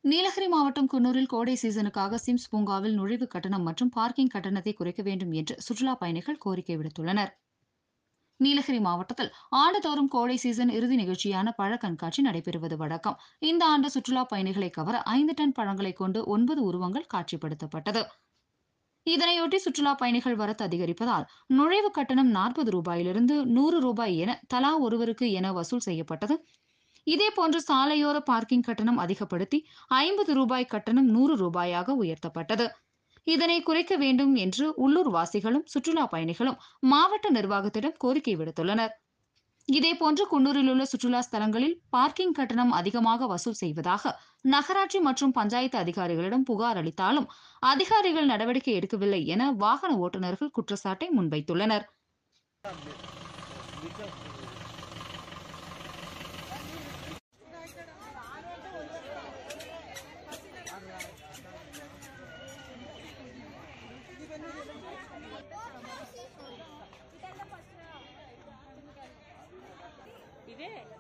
நீலகிரி மாவட்டம் குன்னூரில் கோடை சீசனுக்காக சிம்ஸ் பூங்காவில் நுழைவு கட்டணம் மற்றும் பார்க்கிங் கட்டணத்தை குறைக்க வேண்டும் என்று சுற்றுலாப் பயணிகள் கோரிக்கை விடுத்துள்ளனர். நீலகிரி மாவட்டத்தில் ஆண்டுதோறும் கோடை சீசன் இறுதி நிகழ்ச்சியான பழ கண்காட்சி நடைபெறுவது வழக்கம். இந்த ஆண்டு சுற்றுலாப் பயணிகளை கவர 5 டன் பழங்களை கொண்டு 9 உருவங்கள் காட்சிப்படுத்தப்பட்டது. இதனையொட்டி சுற்றுலாப் பயணிகள் வரத்து அதிகரிப்பதால் நுழைவு கட்டணம் 40 ரூபாயிலிருந்து 100 ரூபாய் என தலா ஒருவருக்கு என வசூல் செய்யப்பட்டது. இதேபோன்று சாலையோர பார்க்கிங் கட்டணம் அதிகப்படுத்தி 50 ரூபாய் கட்டணம் 100 ரூபாயாக உயர்த்தப்பட்டது. இதனை குறைக்க வேண்டும் என்று உள்ளூர் வாசிகளும் சுற்றுலா பயணிகளும் மாவட்ட நிர்வாகத்திடம் கோரிக்கை விடுத்துள்ளனர். இதேபோன்று குன்னூரில் உள்ள சுற்றுலா ஸ்தலங்களில் பார்க்கிங் கட்டணம் அதிகமாக வசூல் செய்வதாக நகராட்சி மற்றும் பஞ்சாயத்து அதிகாரிகளிடம் புகார் அளித்தாலும் அதிகாரிகள் நடவடிக்கை எடுக்கவில்லை என வாகன ஓட்டுநர்கள் குற்றச்சாட்டை முன்வைத்துள்ளனர். ఇదే